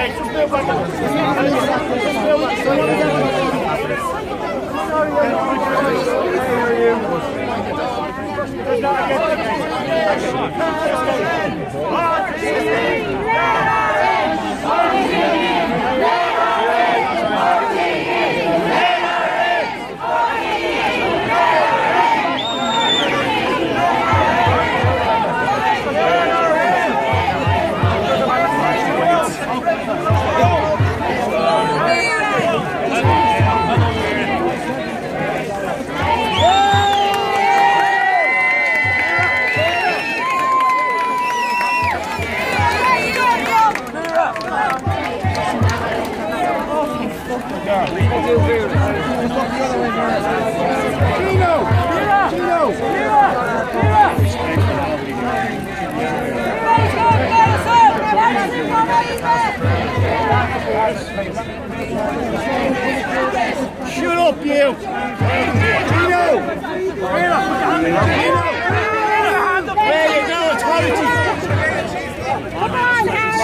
Shut up, you! There you go, authority! Come on,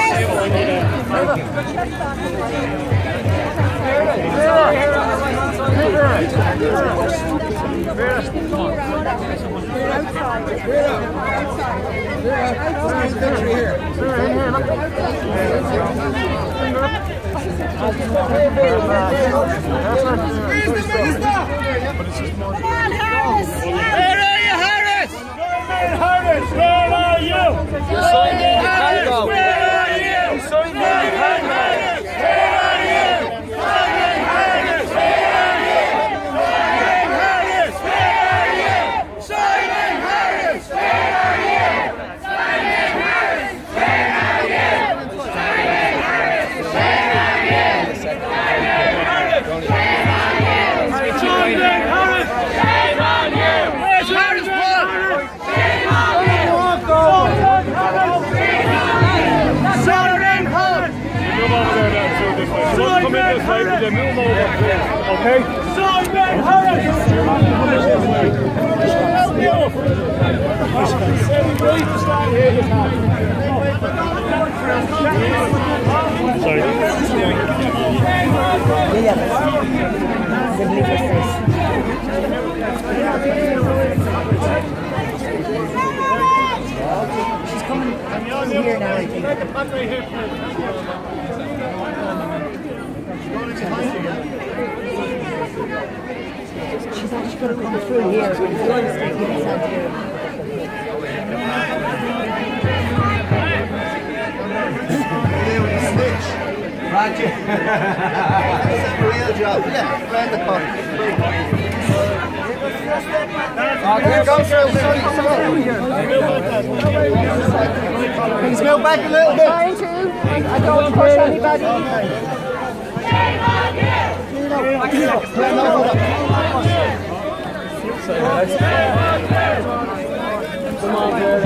Okay? Simon Harris! Sorry. She's coming here now, I think. She's actually going to come through here. But if you want to stay here, it's out here. Roger. That's a real job. Yeah, round the corner. Okay, go through. Please go back a little bit. Trying to. I don't push anybody. Come on, Vera.